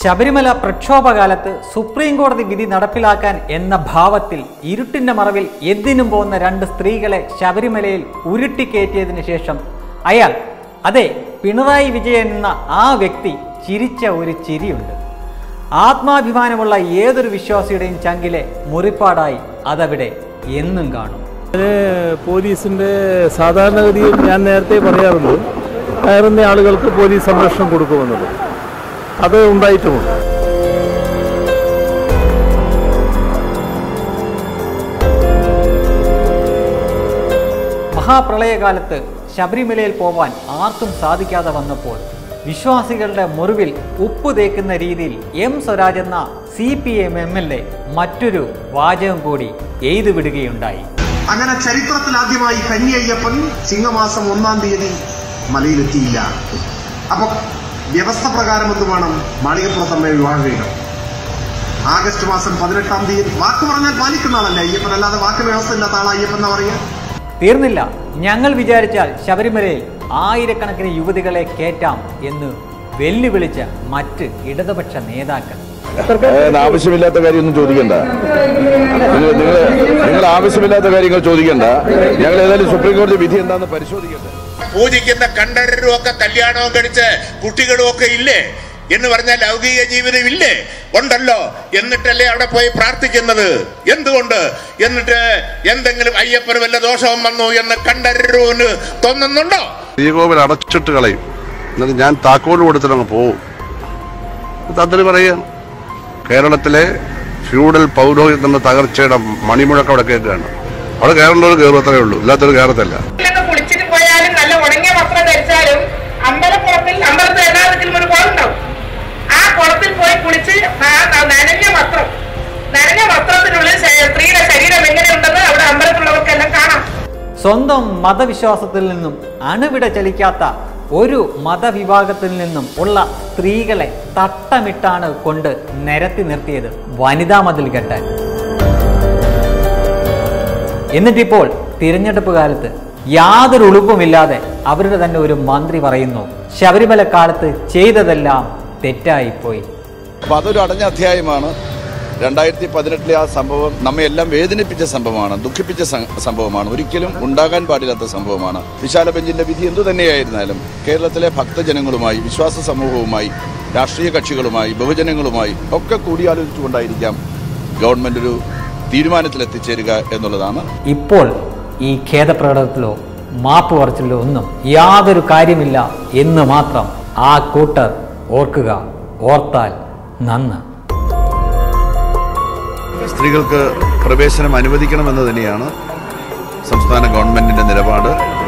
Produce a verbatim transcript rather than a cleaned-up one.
Sabarimala പ്രക്ഷോഭകാലത്ത് supreme കോടതി വിധി നടപ്പിലാക്കാൻ എന്ന ഭാവത്തിൽ ഇരുട്ടിന്റെ മറവിൽ എതിനും പോകുന്ന രണ്ട് സ്ത്രീകളെ ശബരിമലയിൽ ഉരുട്ടിക്കയറ്റിയതിനു ശേഷം അയാൾ, അതെ പിണറായി വിജയൻ എന്ന ആ വ്യക്തി ചിരിച്ച ഒരു ചിരിയുണ്ട്. ആത്മാഭിമാനമുള്ള ഏതൊരു വിശ്വാസിയുടെയും ചങ്കിലെ മുറിപ്പാടായി അതവിടെ എന്നും കാണും. പോലീസിന്റെ സാധാരണഗതിയിൽ ഞാൻ നേരത്തെ പറയാറുണ്ട്, കയറുന്ന ആളുകൾക്ക് പോലീസ് സംരക്ഷണം കൊടുക്കുമെന്നത്. അത് ഉണ്ടായിട്ടുമുണ്ട്. മഹാപ്രളയകാലത്ത് ശബരിമലയിൽ പോവാൻ ആർക്കും സാധിക്കാതെ വന്നപ്പോൾ വിശ്വാസികളുടെ മുറിവിൽ ഉപ്പ് തേക്കുന്ന രീതിയിൽ എം സ്വരാജ് എന്ന C P M M L A മറ്റൊരു വാചകം കൂടി എഴുതു വിടുകയുണ്ടായി. അങ്ങനെ ചരിത്രത്തിൽ ആദ്യമായി കന്യയ്യപ്പൻ ചിങ്ങമാസം ഒന്നാം തീയതി മലയിലെത്തിയില്ല. അപ്പൊ വ്യവസ്ഥ പ്രകാരം എന്ത് വേണം? മാളികപ്പുറത്തമ്മയെ വിവാഹം കഴിക്കണം. ആഗസ്റ്റ് മാസം പതിനെട്ടാം തീയതി വാക്ക് പറഞ്ഞാൽ പാലിക്കുന്ന ആളല്ലേ അയ്യപ്പൻ, അല്ലാതെ വാക്ക് വ്യവസ്ഥ ഇല്ലാത്ത ആളാ അയ്യപ്പൻ എന്നാ പറയുക. തീർന്നില്ല, ഞങ്ങൾ വിചാരിച്ചാൽ ശബരിമലയിൽ ആയിരക്കണക്കിന് യുവതികളെ കയറ്റാം എന്ന് വെല്ലുവിളിച്ച മറ്റ് ഇടതുപക്ഷ നേതാക്കൾ. ആവശ്യമില്ലാത്ത കാര്യമൊന്നും ചോദിക്കണ്ട, നിങ്ങൾ നിങ്ങൾ നിങ്ങൾ ആവശ്യമില്ലാത്ത കാര്യങ്ങൾ ചോദിക്കണ്ട. ഞങ്ങൾ ഏതായാലും സുപ്രീം കോടതി വിധി എന്താണെന്ന് പരിശോധിക്കട്ടെ. പൂജിക്കുന്ന കണ്ഠരരും ഒക്കെ കല്യാണവും കഴിച്ച് കുട്ടികളും ഒക്കെ ഇല്ലേ എന്ന് പറഞ്ഞാൽ ലൗകിക ജീവിതം ഇല്ലേ? ഉണ്ടല്ലോ. എന്നിട്ടല്ലേ അവിടെ പോയി പ്രാർത്ഥിക്കുന്നത്? എന്തുകൊണ്ട്? എന്നിട്ട് എന്തെങ്കിലും അയ്യപ്പന് വല്ല ദോഷവും വന്നു എന്ന് കണ്ഠരൂന് തോന്നുന്നുണ്ടോ? ശ്രീകോവിൽ അടച്ചിട്ട് കളയും, എന്നിട്ട് ഞാൻ താക്കോൽ കൊടുത്തിട്ടങ്ങ് പോവും. അതിന് പറയാം, കേരളത്തിലെ ഫ്യൂഡൽ പൗരോഹിത്യത്തിന്റെ തകർച്ചയുടെ മണിമുഴക്കം അവിടെ കേൾക്കുകയാണ്. അവിടെ കയറേണ്ടവർ കയറും, അത്രേ ഉള്ളൂ, ഇല്ലാത്തവർ കയറത്തില്ല. കുളിച്ചിട്ട് പോയാലും നല്ല ഉണങ്ങിയ വസ്ത്രം ധരിച്ചാലും അമ്പലക്കുളത്തിൽ അമ്പലത്തിൽ എല്ലാത്തിലും ഒരു കുളം ഉണ്ടാവും. ആ കുളത്തിൽ പോയി കുളിച്ച് നനഞ്ഞ വസ്ത്രം നനഞ്ഞ വസ്ത്രത്തിനുള്ളിൽ സ്ത്രീയുടെ ശരീരം എങ്ങനെയുണ്ടെന്ന് അവിടെ അമ്പലത്തിലുള്ളവർക്കെല്ലാം കാണാം. സ്വന്തം മതവിശ്വാസത്തിൽ നിന്നും അണുവിട ചലിക്കാത്ത ഒരു മതവിഭാഗത്തിൽ നിന്നും ഉള്ള സ്ത്രീകളെ തട്ടമിട്ടാണ് കൊണ്ട് നിരത്തി നിർത്തിയത് വനിതാ മതിൽ കെട്ടാൻ. എന്നിട്ടിപ്പോൾ തിരഞ്ഞെടുപ്പ് കാലത്ത് യാതൊരു ഉളുപ്പുമില്ലാതെ അവരുടെ തന്നെ ഒരു മന്ത്രി പറയുന്നു, ശബരിമല കാലത്ത് ചെയ്തതെല്ലാം തെറ്റായിപ്പോയി. അപ്പോൾ അതൊരു അടഞ്ഞ അധ്യായമാണ്. രണ്ടായിരത്തി പതിനെട്ടിലെ ആ സംഭവം നമ്മെ എല്ലാം വേദനിപ്പിച്ച സംഭവമാണ്, ദുഃഖിപ്പിച്ച സംഭവമാണ്, ഒരിക്കലും ഉണ്ടാകാൻ പാടില്ലാത്ത സംഭവമാണ്. വിശാല ബെഞ്ചിന്റെ വിധി എന്തു തന്നെയായിരുന്നാലും കേരളത്തിലെ ഭക്തജനങ്ങളുമായി, വിശ്വാസ സമൂഹവുമായി, രാഷ്ട്രീയ കക്ഷികളുമായി, ബഹുജനങ്ങളുമായി ഒക്കെ കൂടിയാലോചിച്ചുകൊണ്ടായിരിക്കാം ഗവൺമെന്റ് ഒരു തീരുമാനത്തിലെത്തിച്ചേരുക എന്നുള്ളതാണ്. ഇപ്പോൾ ഈ ഖേദപ്രകടനത്തിലോ മാപ്പ് പറച്ചിലോ ഒന്നും യാതൊരു കാര്യമില്ല എന്ന് മാത്രം ആ കൂട്ടർ ഓർക്കുക, ഓർത്താൽ നന്ന്. സ്ത്രീകൾക്ക് പ്രവേശനം അനുവദിക്കണമെന്ന് തന്നെയാണ് സംസ്ഥാന ഗവൺമെന്റിന്റെ നിലപാട്.